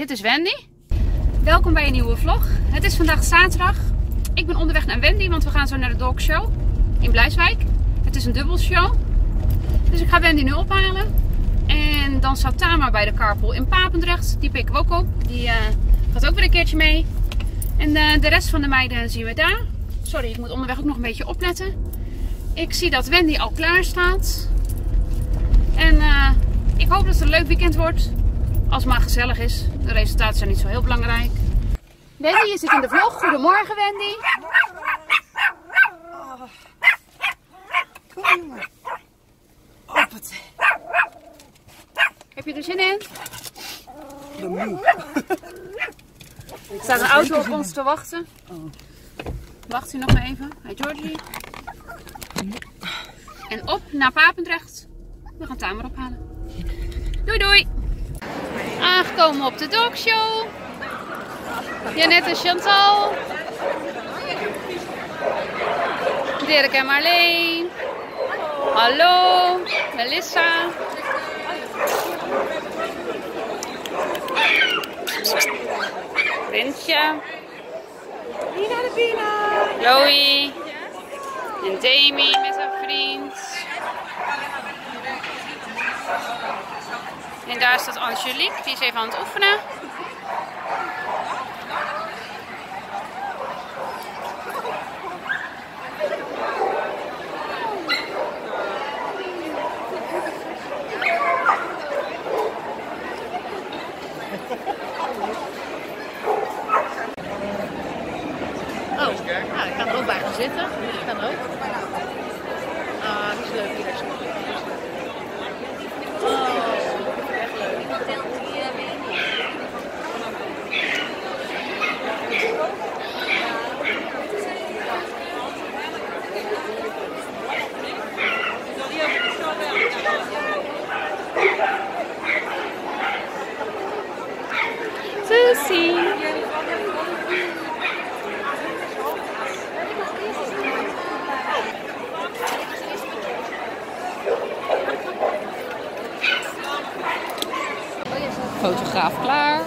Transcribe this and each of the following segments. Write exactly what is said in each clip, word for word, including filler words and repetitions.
dit is Wendy. Welkom bij een nieuwe vlog. Het is vandaag zaterdag. Ik ben onderweg naar Wendy, want we gaan zo naar de Dog Show in Blijswijk. Het is een dubbelshow. Dus ik ga Wendy nu ophalen. En dan staat Tama bij de carpool in Papendrecht. Die pikken we ook op. Die uh, gaat ook weer een keertje mee. En uh, de rest van de meiden zien we daar. Sorry, ik moet onderweg ook nog een beetje opletten. Ik zie dat Wendy al klaar staat. En uh, ik hoop dat het een leuk weekend wordt. Als het maar gezellig is. De resultaten zijn niet zo heel belangrijk. Wendy, je zit in de vlog. Goedemorgen, Wendy. Oh. Kom jongen. Hoppatee. Heb je er zin in? De moe. Er staat een auto op ons te wachten. Wacht u nog maar even. Hi Georgie. En op naar Papendrecht. We gaan Tamer ophalen. Doei doei. Aangekomen op de Dog Show. Janet en Chantal. Dirk en Marleen. Hallo. Melissa. Rintje. Pina de Pina. Chloe. En Demi met haar vriend. En daar staat Angelique, die is even aan het oefenen. Oh, nou, ik kan er ook bij gaan zitten. Dat kan ook. Ah, dat is leuk hier. Oh, echt leuk. Susie. Fotograaf klaar.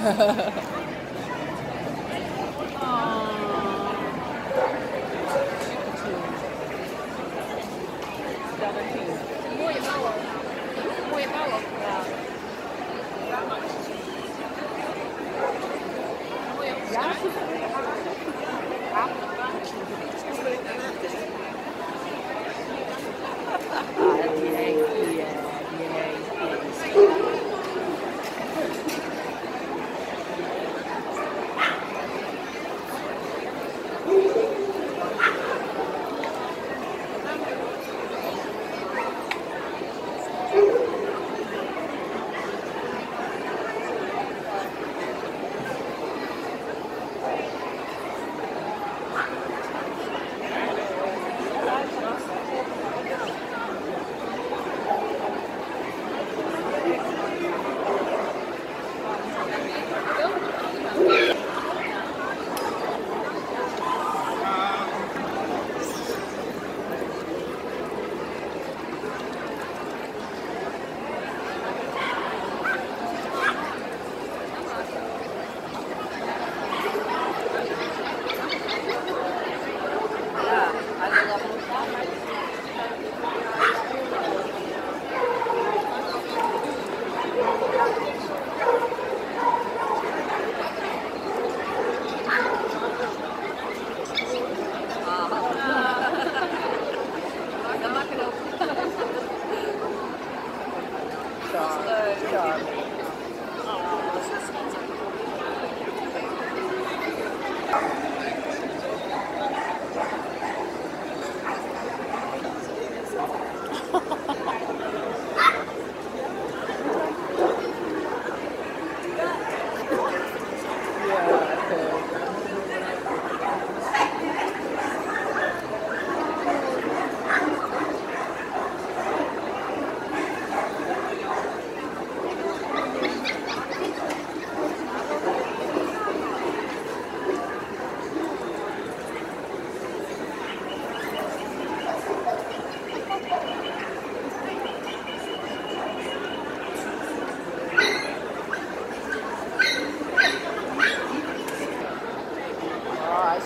Mooie bouwen. Mooie bouwen. Ja.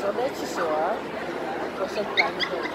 wel netjes hoor. Dat was zo'n kleine beetje.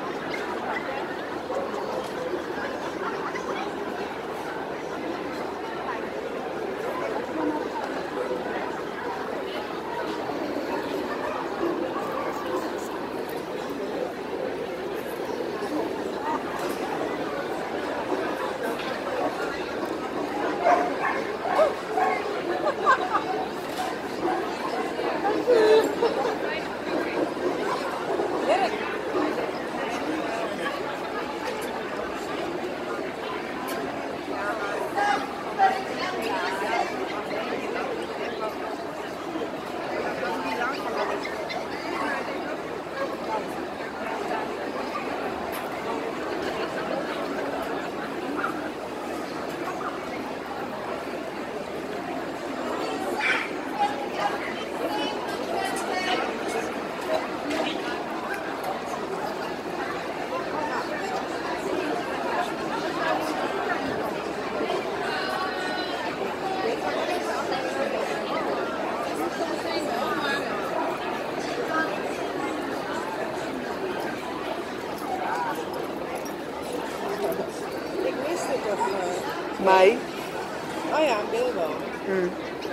Mij? Oh ja, een Bilbo. Hmm.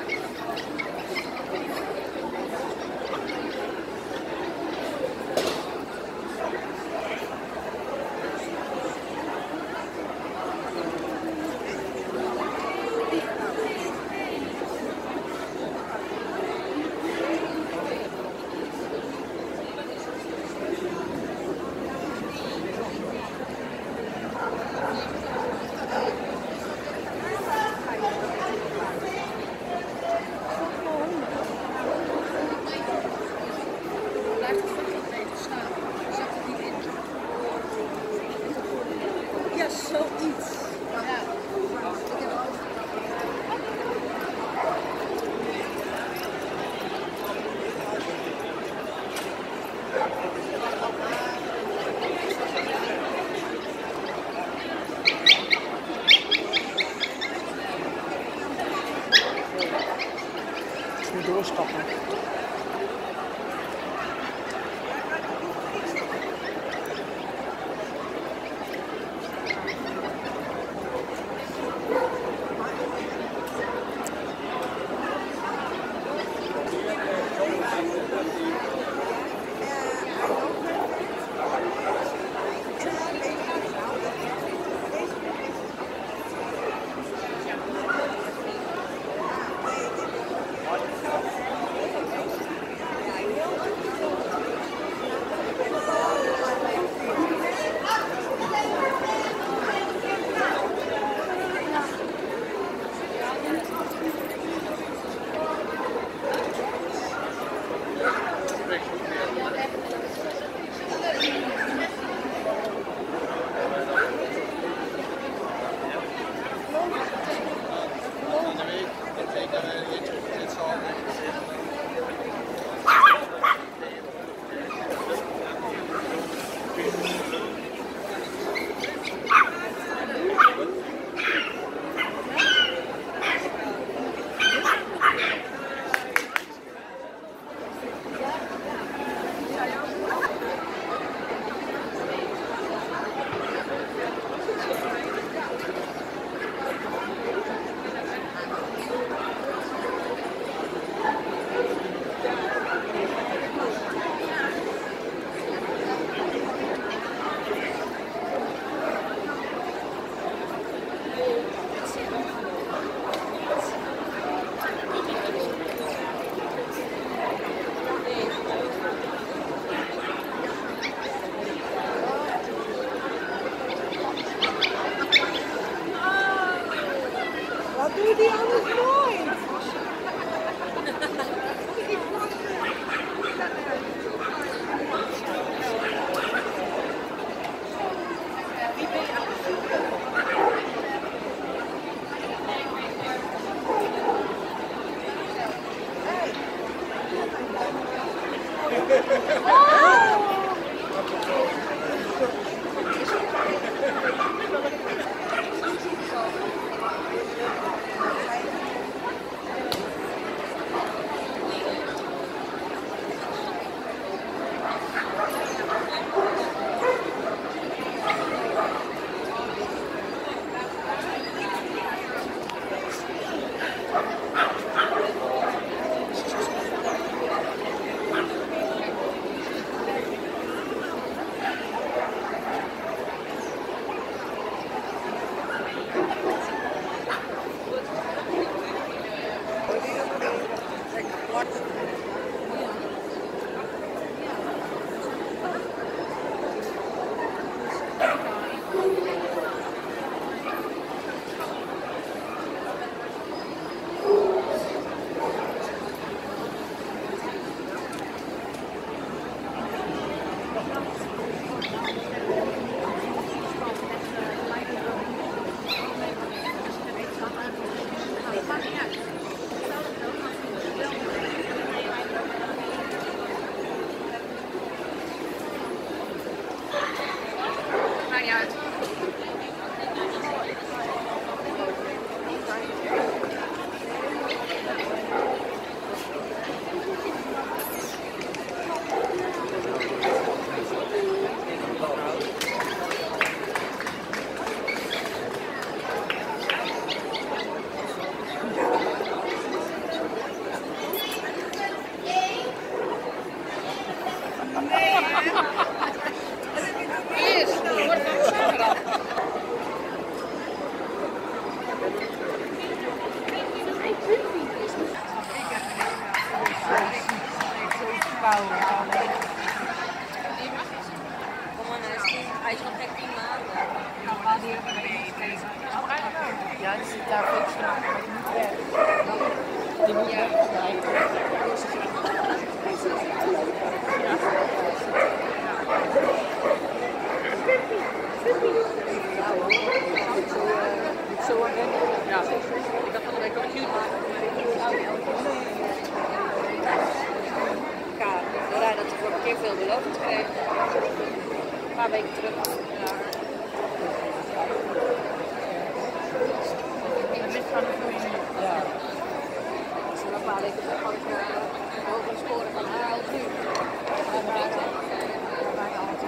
Ja, zoiets. Ja. Ik moet doorstappen. Wat doe je die anders nooit? niet uit. Hij is nog echt tien maanden. Ja, die zit daar ook zo. Die moet weg. Ja, ik dacht van de week ook cute. Ja, we rijden dat voor een keer veel beloofd gekregen. Een paar weken terug. Ja. Ja. Dus een paar weken terug had ik de hogere score van haar al nu. Ja, we rijden al. We rijden al.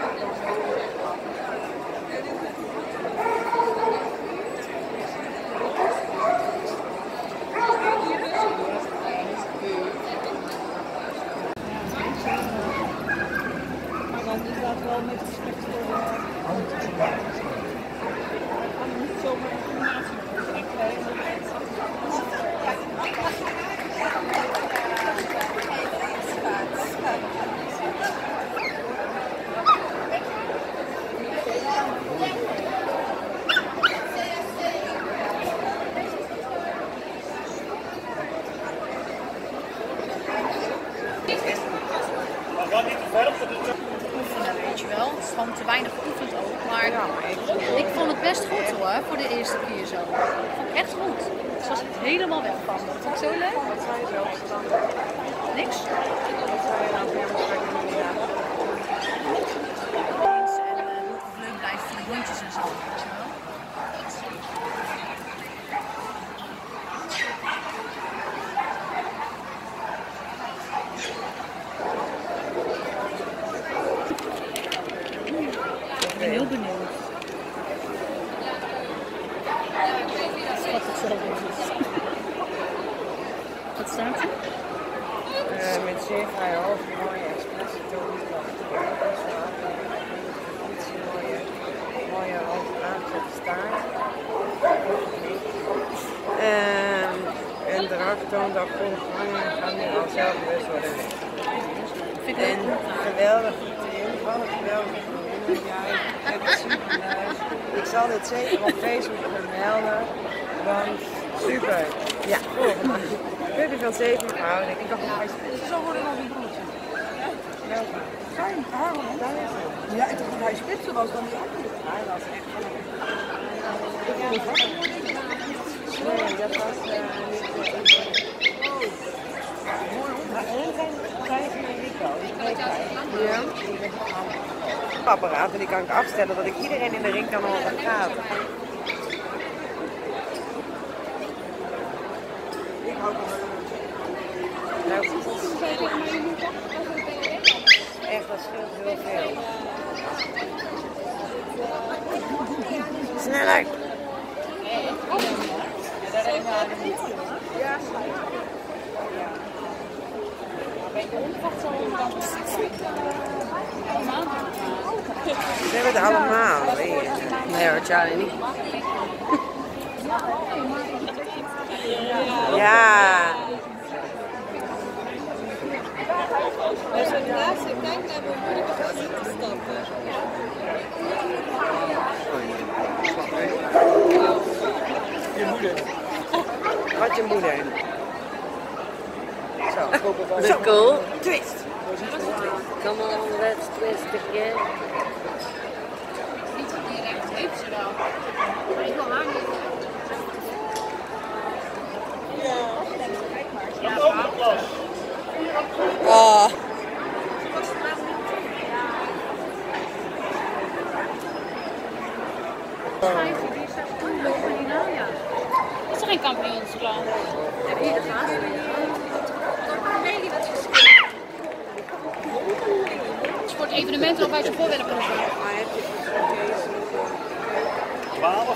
Wel met respect voor de kan niet zomaar informatie weet je wel, het is gewoon te weinig geoefend ook, maar ik vond het best goed hoor, voor de eerste keer zo. Ik vond het echt goed. Dus was het helemaal weg van. Dat vond ik zo leuk. Wat zei je zelf dan? Niks. Wat zei je nou weer met de ja? En uh, hoe het leuk blijft voor de hondjes en zo. Weet je wel. Ik ben heel benieuwd. Wat het zelf is. Wat staat er? Uh, met zeer vrij hoofd, mooie espresso, iets mooie, mooie hoofd aangezette staart. En een draagtoon dat kon vangen, gaan nu al zelf bewust worden. En geweldig te invallen, geweldig. Ja, ik heb het super leuk. Ik zal dit zeker op Facebook vermelden, want super. Ja, volgende. Puppy van zeven houden. Ik dacht dat hij spitsen zou worden als een broertje. Ja, zijn Aaron, daar is hij. Ja, ik dacht dat hij spitsen was dan die andere. Hij was echt van een... Nee, dat was uh, niet goed. Mooi om. Maar één zijn vijf en Rico. Ja. Apparaat en die kan ik afstellen dat ik iedereen in de ring kan horen praten. Ik hou van nou, echt, dat scheelt heel veel. Sneller! Ja, ze hebben het allemaal. Nee hoor, Charlie niet. Ja. Als we de laatste kijk hebben, moet ik het niet te stappen. Je moeder. Wat je moeder. Zo. Zo. Cool. Twist. Come on, let's twist again. Niet direct heeft ze wel. Maar ik wil haar niet. Ja. Oh. Schijfje, die is echt onlopen in ja. Is er geen kampioensglas? En hier de haast. Nee, wat is Sportevenementen of uit je voorwerpen of zo? Maar heb je voor deze? twaalf.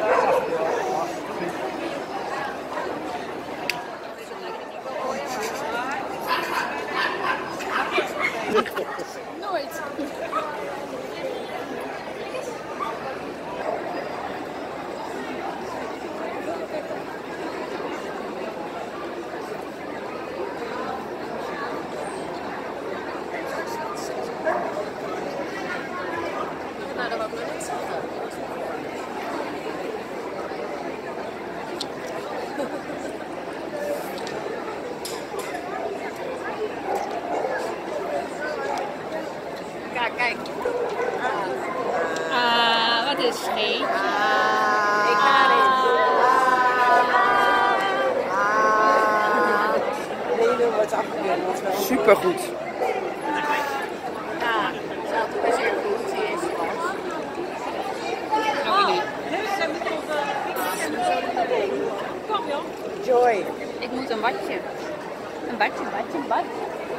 Nooit. Nou, dat wou ik nog niet zeggen. Kijk, kijk. Ah, wat is scheet? Ik ga erin. Lelo wordt afgekeerd, dat is wel supergoed. Ja, ze had ook zeer goed. Die eerste was. Oh, nee. Joy. Ik moet een watje. Een badje, een badje, een badje.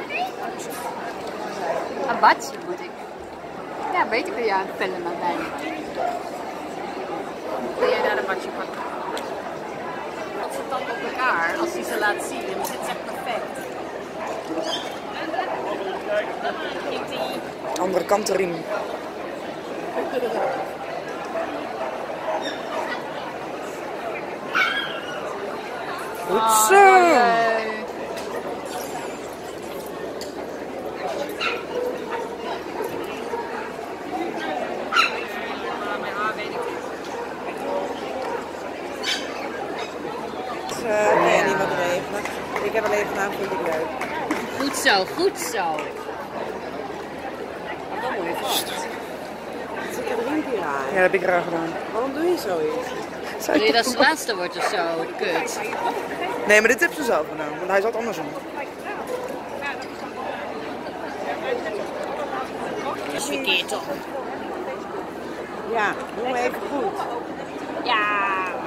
Een badje moet ik. Ja, beter kun je aanvullen met mij. Kun jij daar een badje pakken? Dat zit dan op elkaar, als hij ze laat zien. Dan zit ze echt perfect. Andere kant erin. Goed zo. Uh, nee, niet wat regelen. Ik heb alleen gedaan voor jullie leuk. Goed zo, goed zo. Zit er drie keer aan? Ja, dat heb ik graag gedaan. Waarom doe je zoiets? Wil je dat het laatste wordt of zo? Kut. Nee, maar dit heb ze zelf gedaan, want hij zat andersom. Dat is verkeerd toch? Ja, doe maar even goed. Ja.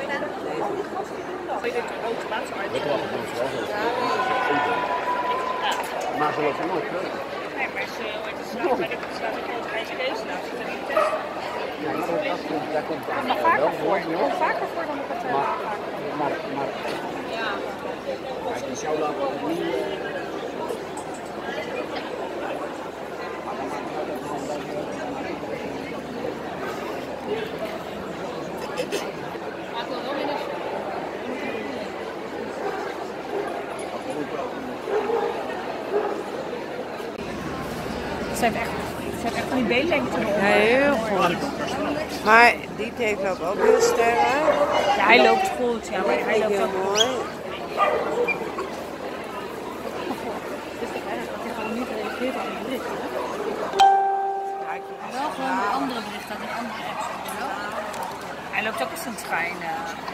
Maar ze loopt nooit terug. Nee, maar ze wordt bij de staat ook altijd bij deze naam. Zit er niet tussen. Ja, maar dat, dat komt, daar komt dan Maar wel vaker voor. voor. Komt vaker voor dan ik het Maar, vaker. maar, maar, Ja. kijk, die zou dan niet... Maar ik wil wel minder. Ze heeft echt, ze heeft echt van die beenlengte. Ja, heel goed. Maar die heeft loopt ook heel sterk. Ja, hij loopt goed. Ja, maar hij loopt Heel ook goed. mooi. Dus ik eigenlijk dat hij gewoon niet reageert op die bericht. Hè? Wel gewoon een andere bericht uit een andere app. Hij loopt ook eens aan het schijnen.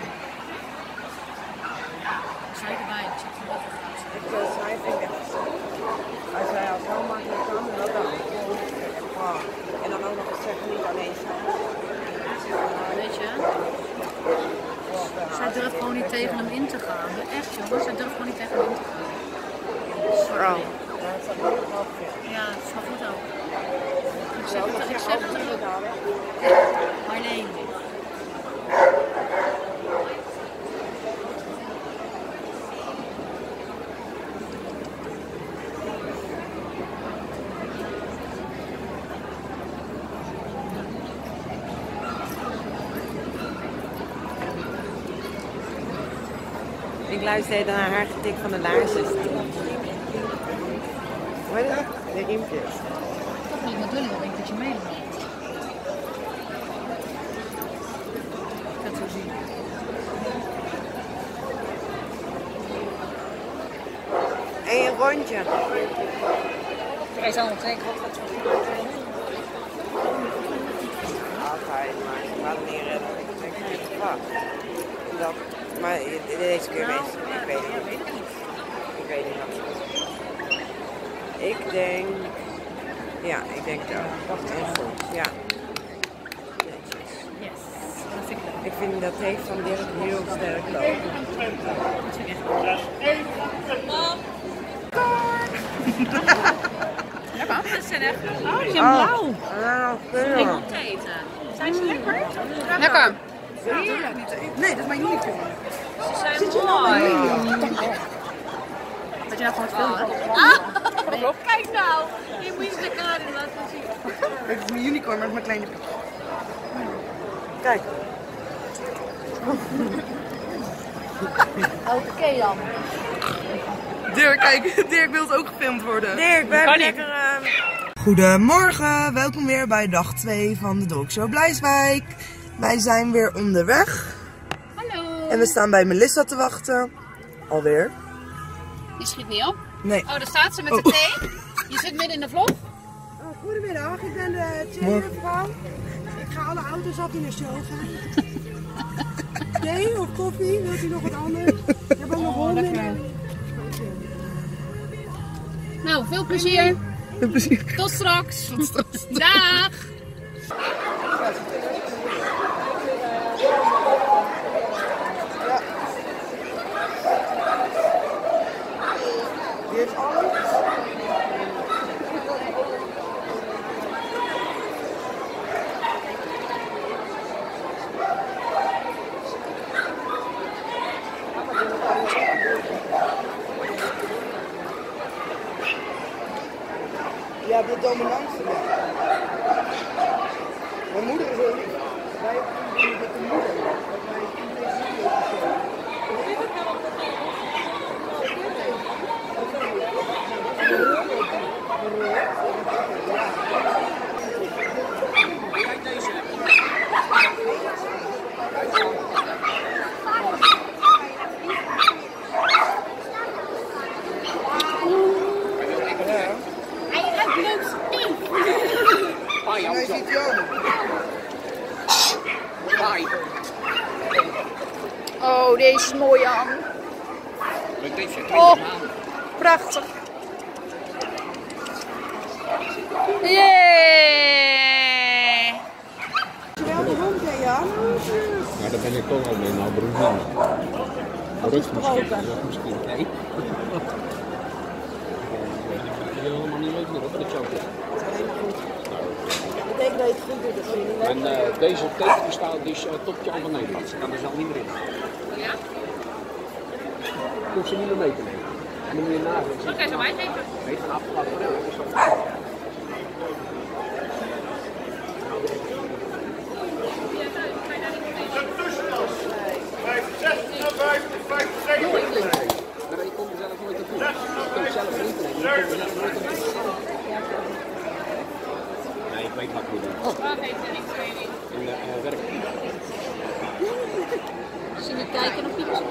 Zeker bij het zit wel Ik wil zij vind echt als hij al zo makkelijk kan, dan ook dan. En dan ook nog eens zeggen niet alleen staan. Weet je? Zij durft gewoon niet tegen hem in te gaan. Echt jongens, zij durft gewoon niet tegen hem in te gaan. Sorry. Ja, dat is wel goed ook. Ik zeg het, ik zeg het er ook. Marleen. Ik luisterde naar haar getik van de laarsjes. Hoor je dat? De riempjes. Toch niet met Dully, denk ik dat je meeloopt. Ik ga het zo zien. Eén rondje. Hij zal nog twee keer op. Altijd, maar ze gaat het niet redden. Ik denk niet gewacht. Dat, maar deze keer weet ik weet het niet. Ik weet het niet. Ik denk, ja, ik denk dat. Wacht even goed, ja. Yes. Ik vind dat heeft van Dirk heel sterk lopen. Dat zijn echt Oh, die zijn blauw. Ah, Ik moet te eten. Zijn ze lekker? Lekker. Nee, dat is mijn unicorn. Ze zijn mooi. Dat je nou gewoon filmen. Ah, kijk nou. Je moet je de Karin laten zien. Het is mijn unicorn, maar het is mijn kleine piek. Kijk. Oké dan. Dirk, kijk. Dirk wil ook gefilmd worden. Dirk, blijf lekker... Uh... Goedemorgen, welkom weer bij dag twee van de Dogshow Blijswijk. Wij zijn weer onderweg. Hallo. En we staan bij Melissa te wachten. Alweer. Die schiet niet op. Nee. Oh, daar staat ze met de Oh. thee. Je zit midden in de vlog. Oh, goedemiddag, ik ben de theejuffrouw. Ik ga alle auto's af in de show gaan. Thee of koffie? Wilt u nog wat anders? Ik heb ook nog honden. Nou, veel plezier. Veel plezier. Tot straks. Tot straks. Dag. Die heeft alles. Ja, de dominantste. Ja. Mijn moeder is heel lief. Wij hebben met de moeder. Dat wij in deze video Kijk deze. Pai, Nee, ziet hij ook. pai. Oh, deze is mooi aan. Leuk briefje, Oh. twintig maanden. Prachtig. Yay! Terwijl de hond, hè, Jan? Ja, daar ben ik toch al mee, nou broer. Rust misschien. Ja, misschien. Nee. Dat is helemaal niet leuk meer op de chocolade. Ik denk dat je het goed doet, dat vind ik. En uh, deze teken die staat, die is uh, topje van Nederland. Ze kan er zelf niet meer in. Ja? Ik hoef ze niet meer mee te nemen. En dan moet je nagaan. Zal ik deze aan mij geven? Nee, van afgelopen april. Maar ik kom er zelf nooit naartoe. Ik kom zelf niet te nemen. Ik kom er zelf nooit naartoe. Nee, ik weet wat ik moet doen. Wacht even, ik weet niet. En uh, werk. Zie je kijken of iets?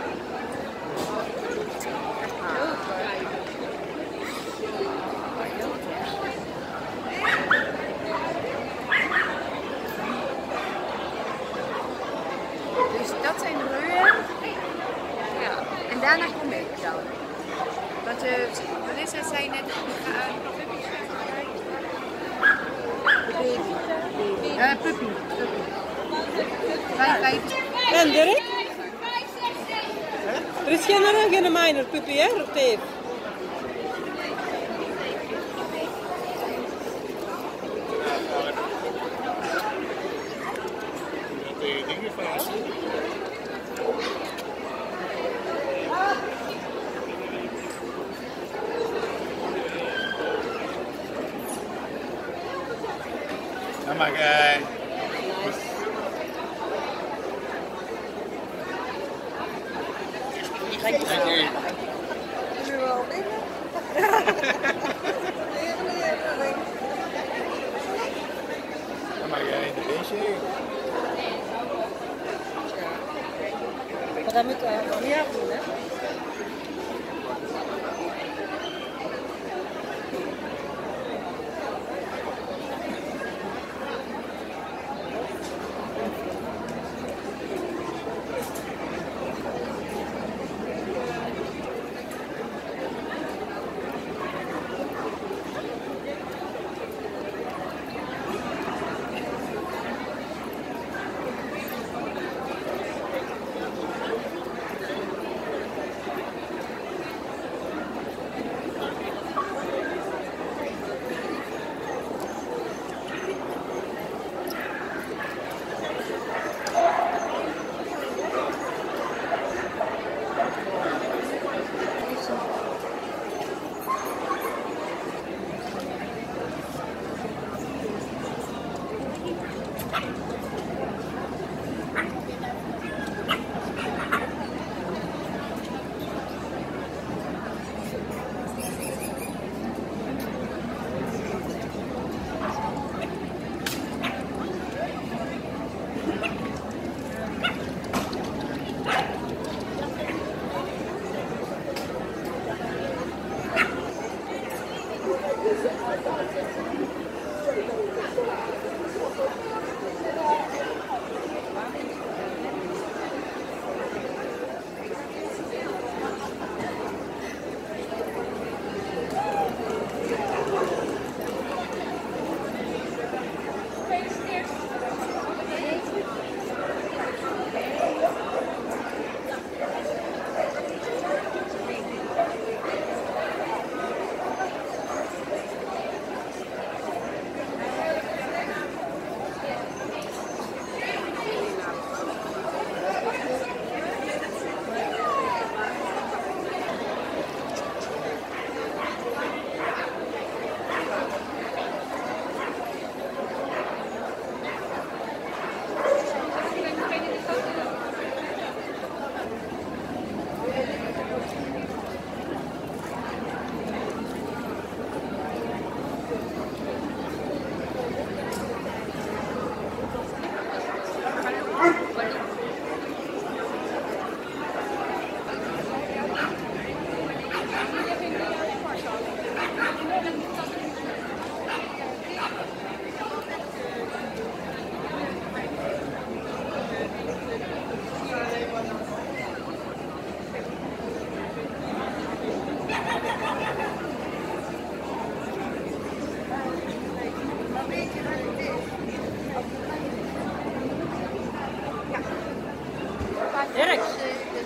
Dus dat zijn de reuren. Ja. En daarna kom ik dan. Dat, uh, wat is het? Zijn net uh, puppy. Vijf, vijf. En Dirk? Er is geen, geen minor puppy, hè? Of teef? Ja, maar uh, ja, maar jij in de beestje. Maar dat moet je niet afdoen, hè?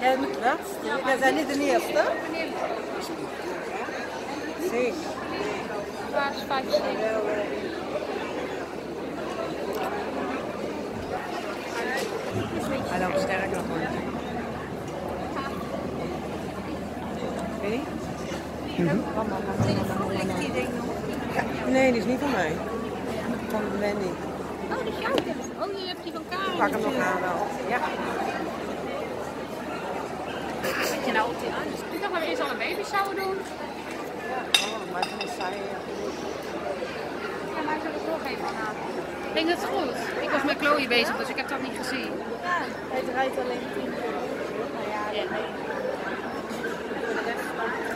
Ja, dat wat? Dat zijn niet de eerste. Zie. Waar is vijf cent? Hij loopt sterk nog rond. Weet je? Mm-hmm. Nee, die is niet van mij. Van Wendy. Oh, dat is jouw. Oh, je hebt die van Karel. Ik pak hem nog aan wel. Ja. Wat je nou op die aan? Dus ik dacht dat we eerst al een baby zouden doen. Ja, oh, maar dan is zij. Ja, maar ik heb het nog even aan. Ik denk dat het goed. Ik was met Chloe bezig, dus ik heb dat niet gezien. Ja, hij draait alleen tien keer. Nou ja, Ja. voor de rest van het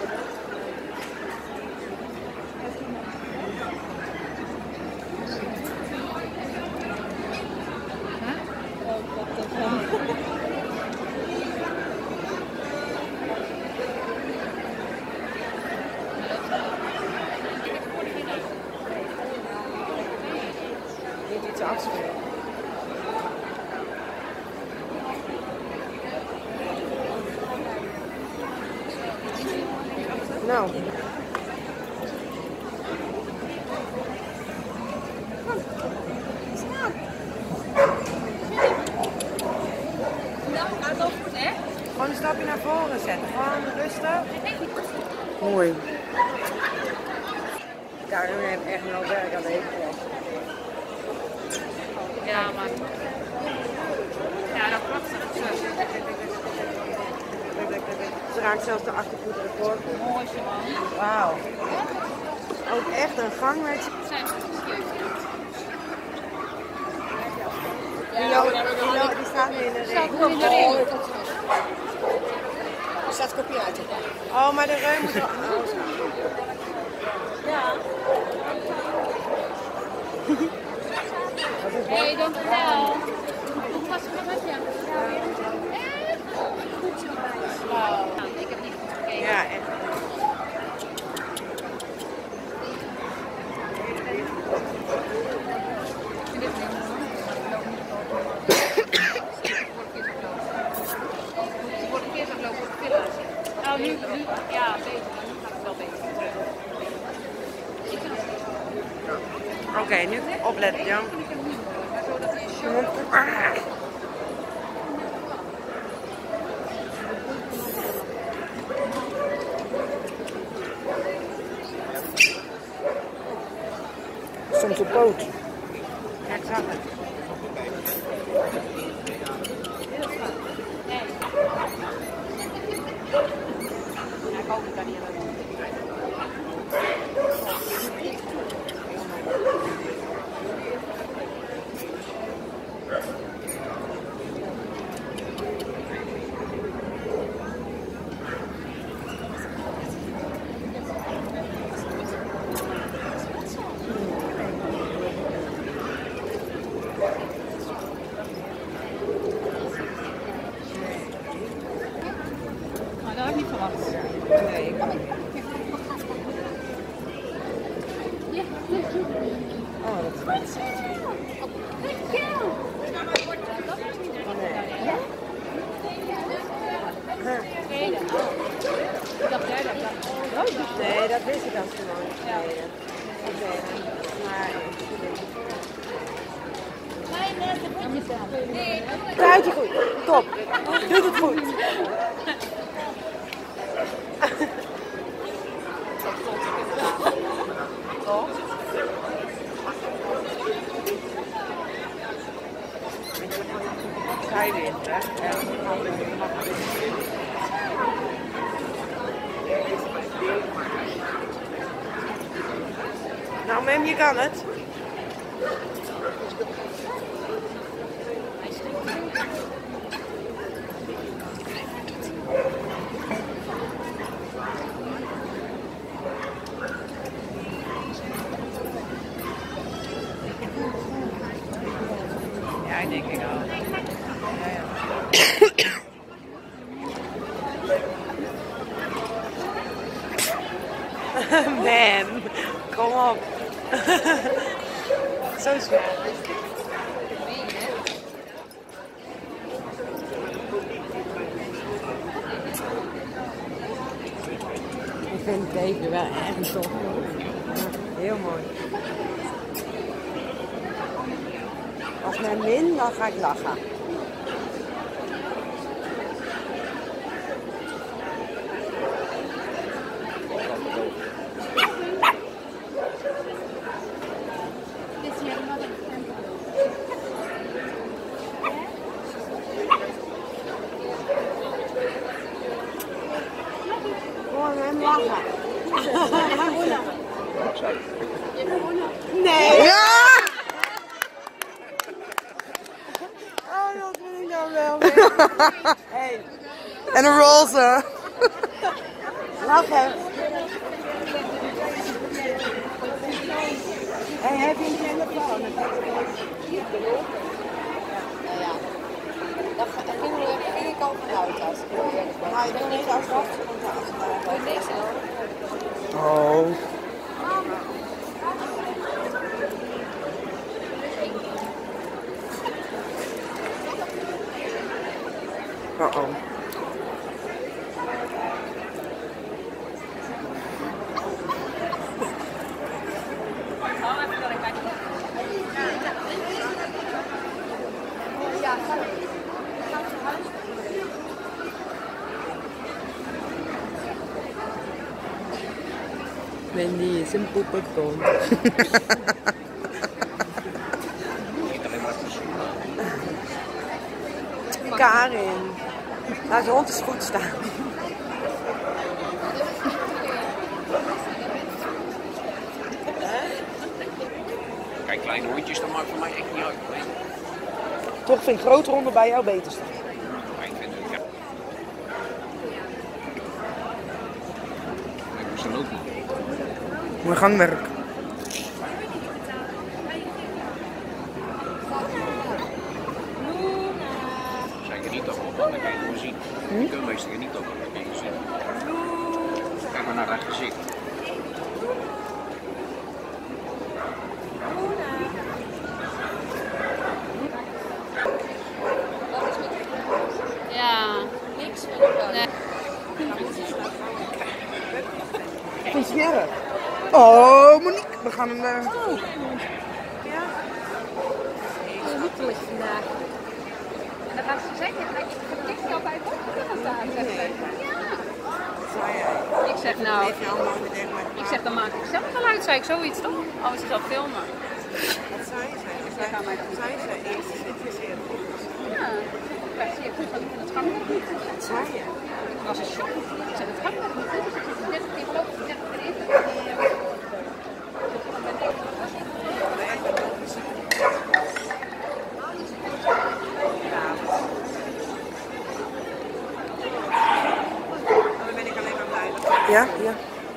Niet iets afspelen. Nou. Gewoon een stapje naar voren zetten. Gewoon rustig. Mooi. Karin heeft echt een hoop werk aan de hele. Ja, maar... Ja, dat prachtig. Ze raakt zelfs de achtervoet record. Mooi zo, man. Wauw. Ook echt een gang met je. Zijn Die, lo- die, lo- die staat nu in de Staat ring. nu in de ring. Er staat kopie uit. Oh, maar de reum moet wel. Ja. Hé, hey, dankjewel. Hoe was het met je? Goed zo bij. Wauw. Ik heb niet goed gekeken. Ja, echt. Ik vind dit niet mooi. Het wordt een keer zo lopen op de pilla's. Nou, nu, nu, ja, beter. Nu gaat het wel beter. Oké, okay, nu opletten, Jan. Soms op poot. Ja, ik zag het. Nee. Ja, ik hoop het dan niet hebben. Maar dat had ik niet verwacht. Nee, ik kan niet. Oh, dat is goed. Tweede. Ik dacht derde. Nee, dat wist ik al zo lang geleden. Oké, maar... Draait je goed. Top. Doet het goed. Toch? Ga je weer, hè? Ja, nou, mem, je kan het. Ja, ik denk ik al. Ja, ja. Man, kom op. Zo zwaar. zeker wel erg tof. Heel mooi. Als men min, dan ga ik lachen. Gewoon hem lachen. Nee! Ja! Oh, dat vind ik nou wel weer. Hey. En een roze. Lachen. Hey, heb je een telefoon? Ja. Dat ging ik al vanuit als ik heel eerlijk ben. Maar ik ben niet als wachtcontact. Oh, niks hoor. Oh. Uh oh. Wendy is een poepenton. Karin. Laat de hond eens goed staan. Kijk, kleine hondjes, dat maakt voor mij echt niet uit. Nee. Toch vind ik grote honden bij jou beter staan. Maar ik vind het, ja. Ik moest dan ook niet. Mooi gangwerk. Zij geniet ook wel, dat kan je gewoon zien. De keurmeester geniet ook wel, dat kan je zien. Kijk maar naar haar gezicht. Ja. Niks vind ik wel. Nee. Vind je het erg? Oh, Monique, we gaan een... Uh... Genietelijk vandaag. En dan gaat ze zeggen, ik ga bij het gaan staan. Ja. Ik zeg nou, ik zeg dan maak ik zelf wel uit, zei ik zoiets toch? Als je zal filmen. Wat zei ze? Zeg aan mij. Wat zei ze? Eerst zit je zeer goed. Ja, ik zie je goed van het gang nog niet. Wat zei je? Ik was een shock. Ik zeg, het gang nog niet. Dit is die vlog, dit erin. Dan ben ik alleen maar blij. Ja, ja.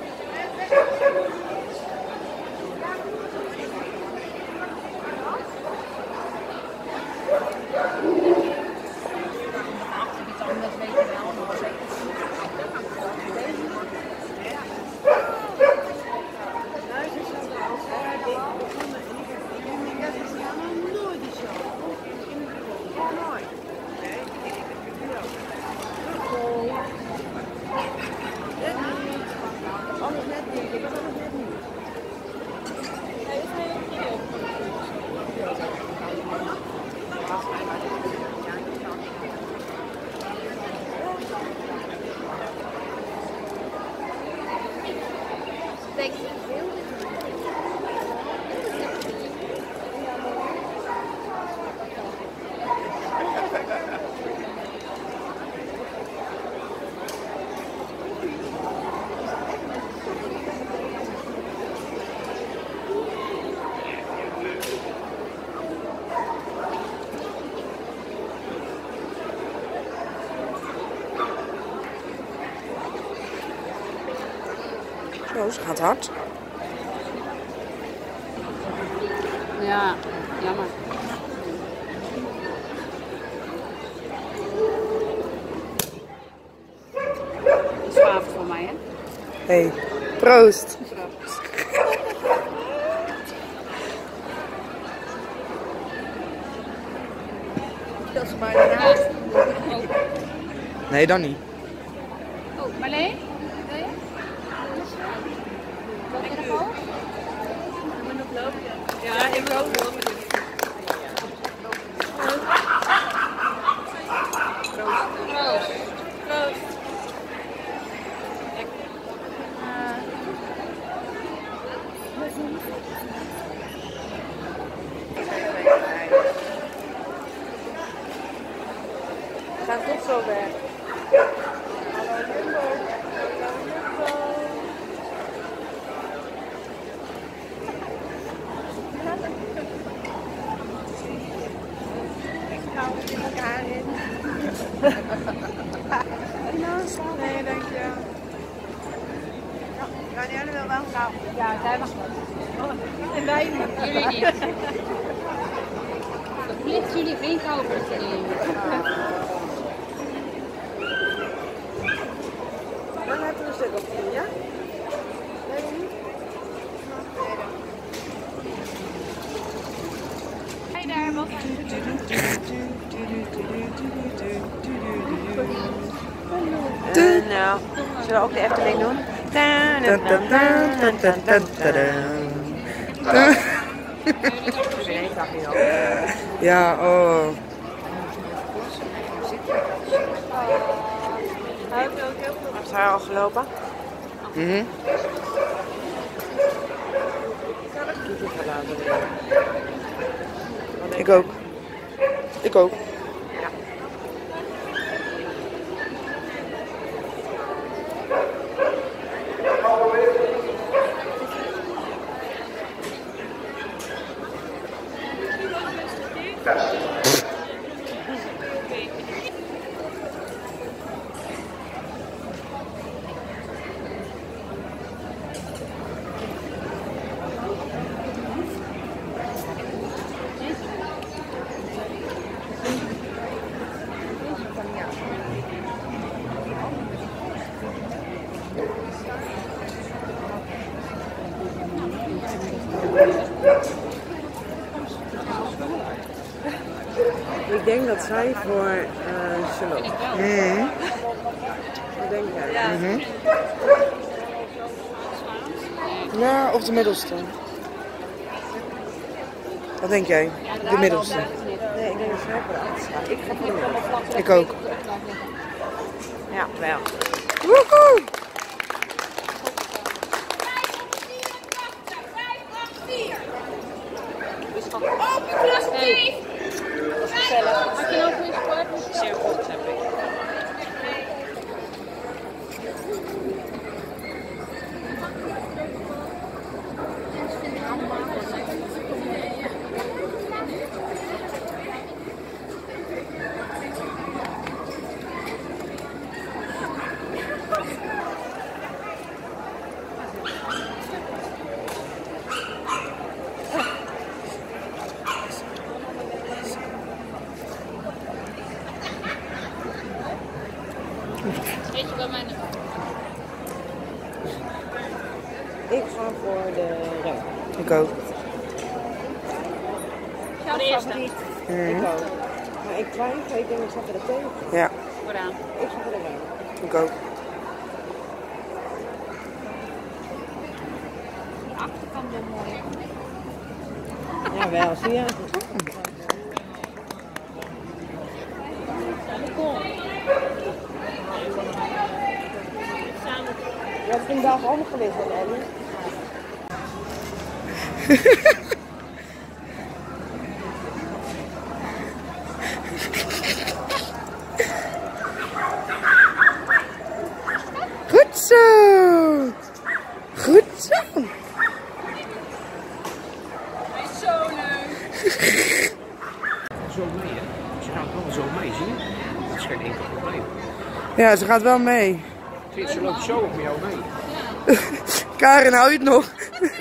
Zo, ze gaat hard. Ja, jammer. Dat is zwaar voor mij, hè? Hey, proost. Dat is maar raar. Nee, dan niet. Oh, Marleen? Wil je? zo weg. Hallo Jumbo. Hallo Jumbo. Ik hou in elkaar in. Nee, dank je. Danielle wil wel gaan. Ja, zij mag wel. Oh, en wij niet. Jullie niet. Verplicht jullie geen koper te nemen. Dan hebben we een stuk op tien, ja? Nee, niet? Hey daar, wat Uh, nou, zullen we ook de Efteling doen? Ja, oh. Heb je haar al gelopen? Mhm. Ik ook. Ik ook. Ik denk dat zij voor uh, Charlotte. Mhm. Wat denk jij? Ja. Mhm. Ja, of de middelste. Wat denk jij? De middelste. Nee, ik denk dat zij voor de oudste gaat. Ik ga voor de middelste. Ik ook. Ja, wel. Woehoe! Hey. Had je nog een sport? Zeer goed, heb ik. Weet je wel mijn... Ik ga voor de rem. Ik ook. Jouw favoriet. Mhm. Ik ook. Maar ik twijfel, ik denk ik ga voor de thee. Ja, Vooraan. Ik ga voor de rem. ik ook. De achterkant weer mooi. Jawel, zie je? Je hebt vandaag ook nog gewisseld, Ellie. Goed zo! Goed zo! Zo leuk. Zo mee, hè? Ze gaat wel zo mee, zie je? Dat is geen enkel probleem. Ja, ze gaat wel mee. Ik vind ze loopt zo op jou mee. Karen, hou je het nog?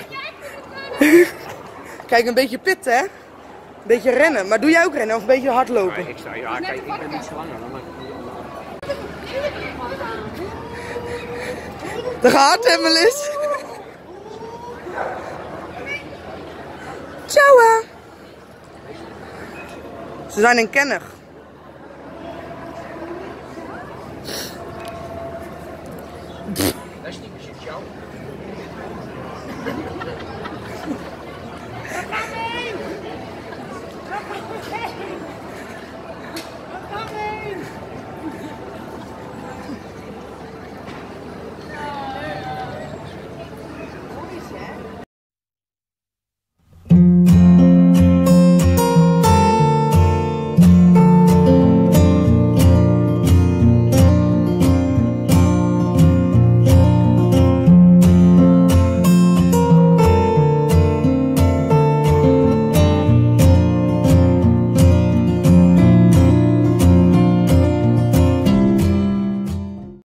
Kijk, een beetje pitten, hè? Een beetje rennen. Maar doe jij ook rennen of een beetje hardlopen? Ja, ik sta, ja, kijk, ik ben niet zo langer. Dan Daar gaat hem, Melis. Ciao. Ze zijn een kenner.